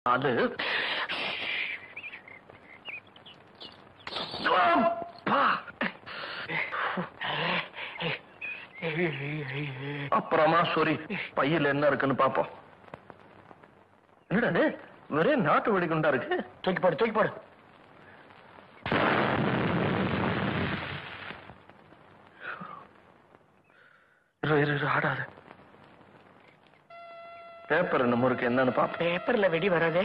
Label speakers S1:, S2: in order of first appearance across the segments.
S1: அது அப்புறமா சரி பையில என்ன இருக்குன்னு பாப்போம். என்னடா ஒரே நாட்டு வெடிகுண்டா இருக்கு. தூக்கி பாடு தூக்கி பாடு. ஆடாது. பேப்பர் நம்ம இருக்கு என்னன்னு பாப்போம்.
S2: பேப்பர்ல வெடி வராதே.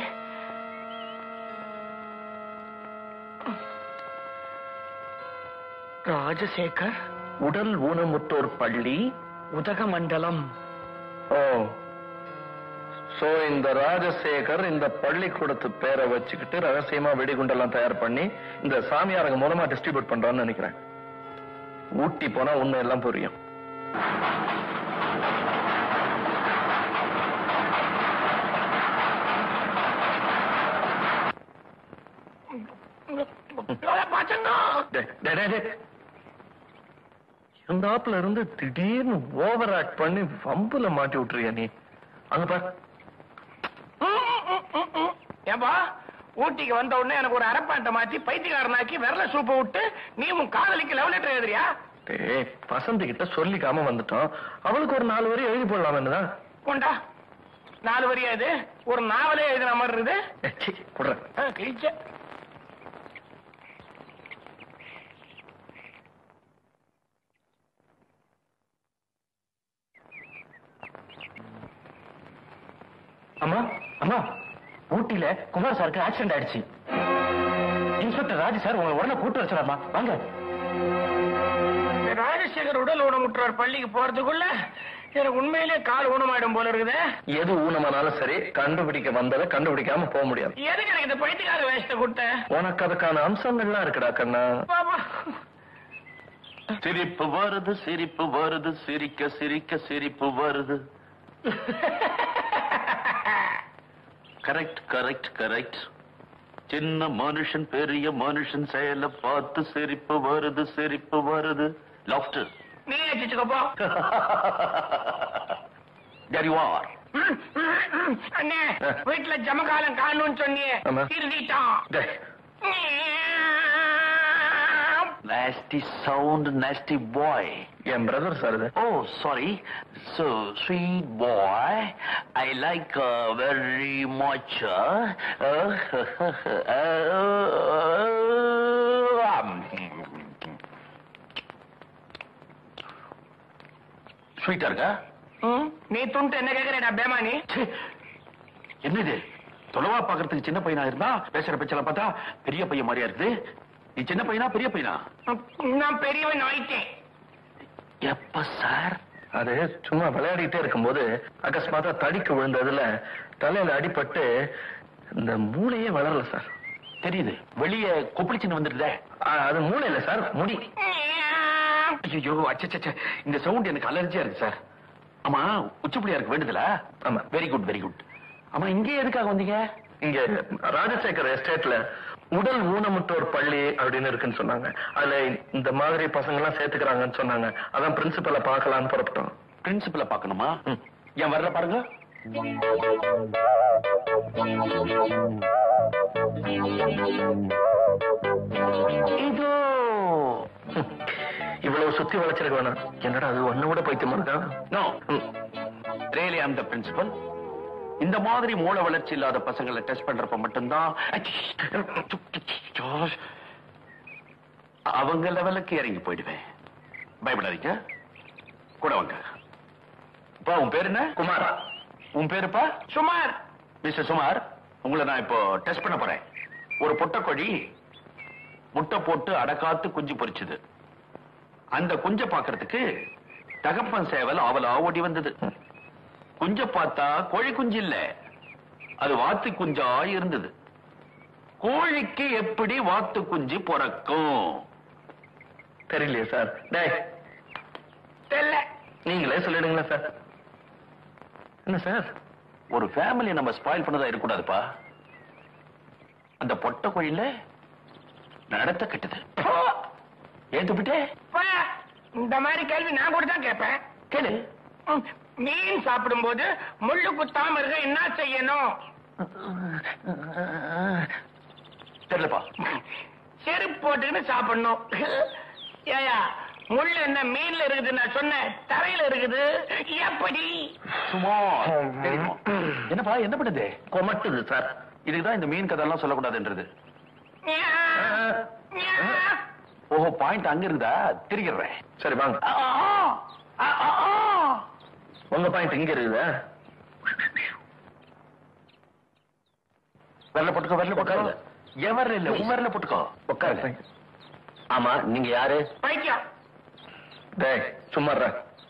S2: ராஜசேகர்
S1: உடல் ஊனமுற்றோர் பள்ளி
S2: உதகமண்டலம்.
S1: ஓ, சோ இந்த ராஜசேகர் இந்த பள்ளிக்கூடத்து பேரை வச்சுக்கிட்டு ரகசியமா வெடிகுண்டெல்லாம் தயார் பண்ணி இந்த சாமியாரங்க மூலமா டிஸ்ட்ரிபியூட் பண்றான்னு நினைக்கிறேன். ஊட்டி போனா உண்மை எல்லாம் புரியும். இருந்தாப்புல இருந்து திடீர்னு ஓவர் ஆக்ட் பண்ணி வம்புல மாட்டி விட்டுறியா நீ? அங்க பாரு.
S2: ஏன்பா ஊட்டிக்கு வந்த உடனே எனக்கு ஒரு அரப்பாண்ட மாத்தி பைத்தியக்காரனாக்கி விரல சூப்ப விட்டு நீ உன் காதலிக்கு லவ் லெட்டர் எழுதுறியா?
S1: வசந்தி கிட்ட சொல்லிக்காம வந்துட்டோம். அவளுக்கு ஒரு 4 வரி எழுதி போடலாம். என்னதான்
S2: கொண்டா 4 வரியா? இது ஒரு நாவலே எழுதின மாதிரி இருக்குது. கிழிச்ச
S1: அம்மா அம்மா, ஊட்டியில குமார் சாருக்கு ஆக்சிடென்ட் ஆயிடுச்சு. இன்ஸ்பெக்டர் ராஜ் சார் உங்களை உடனே கூட்டு வச்சாரம்மா. வாங்க.
S2: ராஜசேகர் உடல் ஊனமுற்றார் பள்ளிக்கு போறதுக்குள்ள எனக்கு உண்மையிலே கால் ஊனமாயிடும் போல இருக்குது.
S1: எது ஊனமானாலும் சரி, கண்டுபிடிக்க வந்ததை கண்டுபிடிக்காம போக முடியாது.
S2: எதுக்கு எனக்கு இந்த பைத்தியக்கார வேஷத்தை கொடுத்த?
S1: உனக்கு அதுக்கான அம்சங்கள்லாம் இருக்குடா கண்ணா.
S3: சிரிப்பு வருது சிரிப்பு வருது, சிரிக்க சிரிக்க சிரிப்பு வருது. Correct correct correct. சின்ன மனுஷன் பெரிய மனுஷன் செயலை பார்த்து சிரிப்பு வருது சிரிப்பு வருது. லாஃப்டர்.
S2: நீ வச்சுக்கோப்போ.
S3: There you are.
S2: அண்ணே வீட்டுல ஜமகாலம் காணும்னு சொன்னியே, திருடிட்டான்.
S3: Nasty sound, nasty boy.
S1: என் பிரதர் சார் இது.
S3: Oh, sorry. So, sweet boy, I like very much. ஸ்வீட்டா இருக்கா?
S2: நீ துண்டு என்ன கேக்குறா பேமானி?
S3: என்னது தொலைவா பாக்குறதுக்கு சின்ன பையனா இருந்தா பேசுற பேச்சல பார்த்தா பெரிய பையன் மாதிரியா இருக்குது. நீ சின்ன பையனா பெரிய பையனா?
S2: நான் பெரியவன் ஆயிட்டேன்.
S3: எப்ப சார்?
S1: அது சும்மா விளையாடிட்டே இருக்கும்போது அகஸ்மாத்தா தடிக்கு விழுந்ததுல தலையில அடிபட்டு இந்த மூளையே வளரல சார்.
S3: தெரியுது, வெளியே கொப்பளிச்சுன்னு வந்துருதே.
S1: அது மூளை இல்ல சார், முடி.
S3: ஐயோ அச்சச்ச, இந்த சவுண்ட் எனக்கு அலர்ஜியா இருக்கு சார். ஆமா, உச்சப்புளியா இருக்கு வேண்டுதல?
S1: ஆமா.
S3: Very good very good. ஆமா, இங்க எதுக்காக வந்தீங்க?
S1: இங்க ராஜசேகர் எஸ்டேட்ல உடல் ஊனமுற்றோர் பள்ளி அப்படின்னு இருக்குன்னு சொன்னாங்க. அதுல இந்த மாதிரி பசங்க எல்லாம் சேர்த்துக்கிறாங்கன்னு சொன்னாங்க. அதான் பிரின்சிபலை பார்க்கலான்னு புறப்பட்டோம்.
S3: பிரின்சிபலை பார்க்கணுமா? ஏன் வரல பாருங்க.
S1: இதோ இவ்வளவு சுத்தி வளைச்சிருக்க வேணாம். என்னடா அது ஒண்ணு கூட பைத்தியமா இருக்கா?
S3: No, really I am the principal. இந்த மாதிரி மூளை வளர்ச்சி இல்லாத பசங்களை டெஸ்ட் பண்றப்ப மட்டும்தான் அவங்க லெவலுக்கு இறங்கி போயிடுவேன். பயப்படாதீங்க, கூட வாங்க. உன் பேரு என்ன?
S1: குமார்.
S3: உன் பேருப்பா?
S2: சுமார்.
S3: மிஸ்டர் சுமார், உங்களை நான் இப்போ டெஸ்ட் பண்ண போறேன். ஒரு பொட்டக்கோழி முட்டை போட்டு அடக்காத்து குஞ்சு பொரிச்சுது. அந்த குஞ்ச பாக்குறதுக்கு தகப்பன் சேவல் அவளா ஓடி வந்தது. குஞ்ச பார்த்தா கோழி குஞ்சு இல்ல, அது வாத்து குஞ்சா இருந்தது. கோழிக்கு எப்படி வாத்து குஞ்சு பிறக்கும்?
S1: தெரியலையே சார்.
S2: தெரியல,
S1: நீங்களே சொல்லிடுங்களா சார். என்ன சார்,
S3: ஒரு ஃபேமிலி நம்ம ஸ்பாயில் பண்ணதா இருக்கக்கூடாதுப்பா. அந்த பொட்டை கோழியில நடத்த கட்டுது. ஏத்துப்பிட்டே
S2: இந்த மாதிரி கேள்வி நான் கூட தான் கேட்பேன்.
S3: கேளு.
S2: மீன் சாப்பிடும் போது முள்ளு குத்தாம இருக்க என்ன செய்யணும்?
S3: தெரியலப்பா.
S2: செருப்பு போட்டுக்கின்னு சாப்பிடணும். ஏயா முள்ள என்ன மீன்ல இருக்குது, நான் சொன்னேன் தரையில இருக்குது. எப்படி
S3: சும்மா என்னப்பா என்ன பண்ணுது?
S1: கொமட்டுது சார்.
S3: இதுக்குதான் இந்த மீன் கதை எல்லாம் சொல்லக்கூடாதுன்றது. ஓஹோ, பாயிண்ட் அங்க இருக்குதா? திரிக்கிறேன்.
S1: சரி வாங்க. உங்க பாயிண்ட் இங்க இருக்குதா?
S3: வெள்ள போட்டுக்கோ, வெள்ள போட்டுக்கோ. எவர் இல்ல, உமர்ல போட்டுக்கோ.
S1: உட்காருங்க.
S4: ஆமா, நீங்க யாரு?
S2: பைத்தியம்.
S1: டேய் சும்மா இருடா.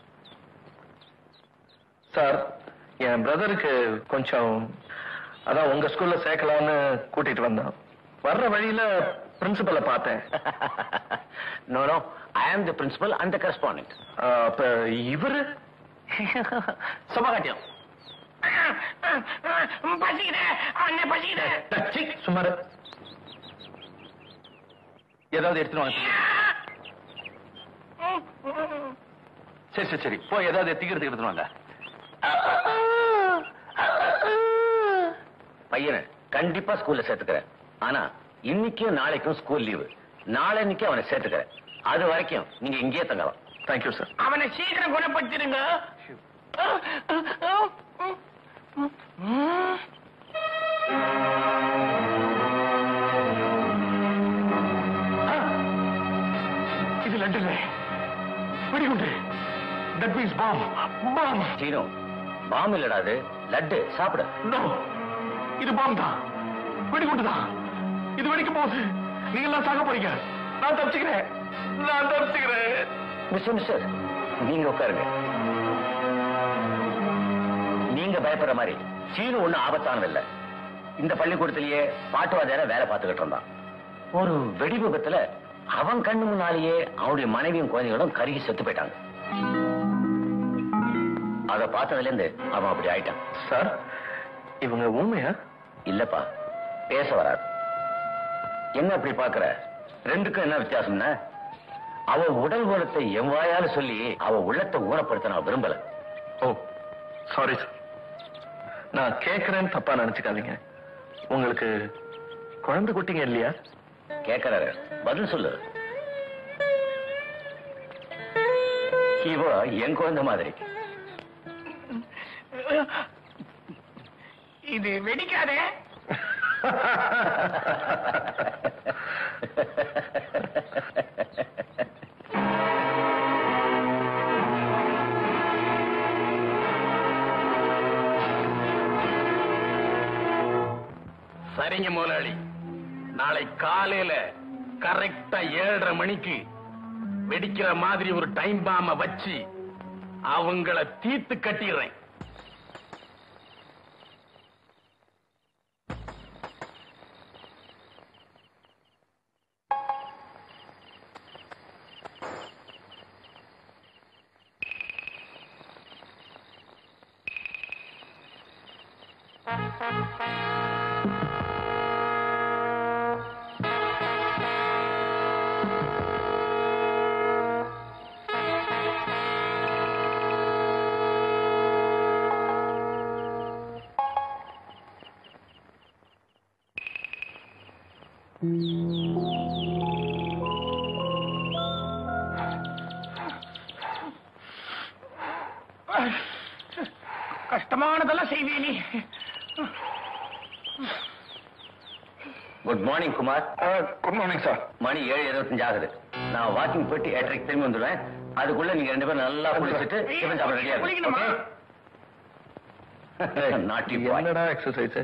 S1: சார், என் பிரதருக்கு கொஞ்சம் அதான் உங்க ஸ்கூல்ல சேர்க்கலாம்னு கூட்டிட்டு வந்தோம். வர்ற வழியில பிரின்சிபலை பார்த்தேன்.
S4: No no, I am the principal and the correspondent.
S1: அப்ப இவரு
S3: சபாகாட்டியம்.
S2: பசிக்கிறேன் அண்ணே, பசிக்கிறேன்.
S1: சும்மா இரு.
S3: ஏதாவது எடுத்துட்டு வாங்க. சரி சரி சரி, போய் ஏதாவது எத்திக்கிறது எடுத்துட்டு வாங்க.
S4: பையனை கண்டிப்பா ஸ்கூல்ல சேர்த்துக்கிறேன். ஆனா இன்னைக்கும் நாளைக்கும் ஸ்கூல் லீவு. நாளைக்கு அவனை சேர்த்துக்கிறேன். அது வரைக்கும் நீங்க இங்கேயே தங்கலாம்.
S1: Thank you sir.
S2: அவனை சீக்கிரம் குணப்படுத்திடுங்க.
S3: இது லட்டு இல்லை, வெடிகுண்டு. That means bomb. பாம்.
S4: சீனோ, பாம் இல்லடா, அது லட்டு. சாப்பிட.
S3: நோ, இது பாம் தான், வெடிகுண்டு தான். இது வெடிக்கும் போது நீங்க எல்லாம் சாக போறீங்க. நான் தப்பிச்சுக்கிறேன், நான் தப்பிச்சுக்கிறேன்.
S4: மிஸ்டர் மிஸ்டர், நீங்க உட்காருங்க. நீங்க பயப்படுற மாதிரி சீனு ஒண்ணும் ஆபத்தானது இல்ல. இந்த பள்ளிக்கூடத்திலேயே பாட்டுவாதியார வேலை பார்த்துக்கிட்டு இருந்தான். ஒரு வெடி விபத்துல அவன் கண்ணு முன்னாலேயே அவனுடைய மனைவியும் குழந்தைகளும் கருகி செத்து போயிட்டாங்க. அத பார்த்ததுல இருந்து அவன் அப்படி ஆயிட்டான்.
S1: சார், இவங்க ஊமையா?
S4: இல்லப்பா, பேச வராது. என்ன அப்படி பாக்குற? ரெண்டுக்கும் என்ன வித்தியாசம்னா, அவ உடல் ஊனத்தை என் வாயால சொல்லி அவ உள்ளத்தை ஊனப்படுத்த நான் விரும்பல.
S1: Oh sorry sir. நான் கேட்கிறேன்னு தப்பா நினைச்சுக்காதீங்க. உங்களுக்கு குழந்தை குட்டிங்க இல்லையா?
S4: கேட்கிறாரு, பதில் சொல்லு. இவ என் குழந்தை மாதிரி.
S2: இது வெடிக்காதே.
S3: சரிங்க முதலாளி, நாளை காலையில கரெக்டா 7:30 மணிக்கு வெடிக்கிற மாதிரி ஒரு டைம் பாம வச்சு அவங்கள தீர்த்து கட்டிடுறேன்.
S2: கஷ்டமானதெல்லாம் செய்வே நீ.
S4: Good morning Kumar.
S1: Good morning sir.
S4: மணி 7:25 ஆகுது. நான் வாக்கிங் போயிட்டு 8:30 திரும்பி வந்துடுவேன். அதுக்குள்ள நீங்க 2 பேரும் நல்லா குளிச்சுட்டு டிஃபன் சாப்பிட ரெடியா
S2: குளிக்கணுமா?
S4: இருக்கு. Naughty boy.
S1: என்னடா எக்ஸசைஸ்?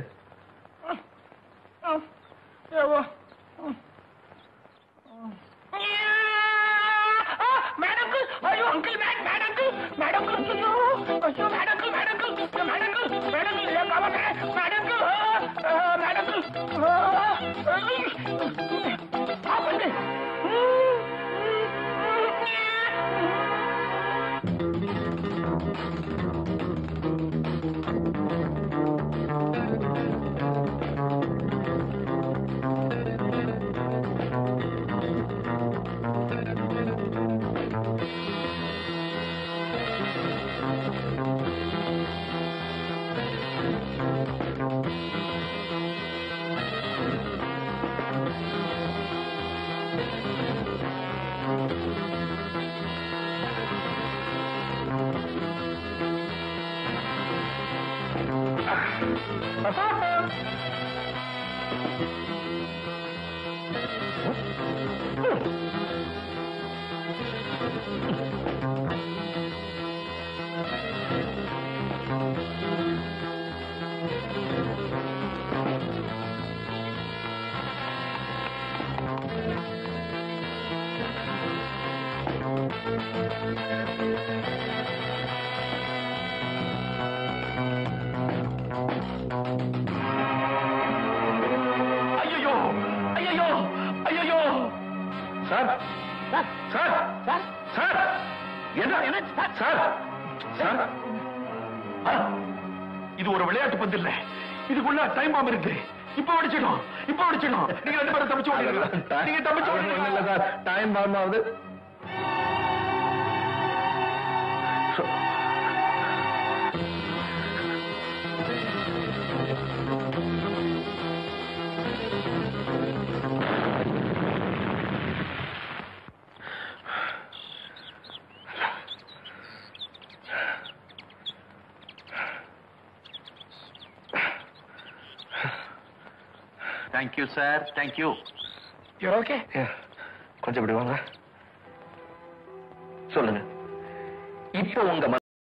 S2: மேடம், ஐயோ அங்கிள், மேடம், மேடம், ஐயோ, ஐயோ, மேடம்,
S3: ஐயோ ஐயோ ஐயோ
S1: சார் சார் சார் சார் என்ன என்ன சார் சார்
S3: இது ஒரு விளையாட்டு பந்து இல்ல, இதுக்குள்ள டைம் பாம்பு இருக்கு. இப்ப வெடிச்சிடும், இப்ப வெடிச்சிடும். நீங்க 2 பேரும் தப்பிச்சு ஓடிடுங்க. நீங்க தப்பிச்சு ஓடிடுங்க
S1: சார். டைம் பாம் ஆகுது.
S3: Thank you sir, thank you.
S2: ஓகே,
S1: கொஞ்சம் இப்படி வாங்க. சொல்லுங்க, இப்போ உங்க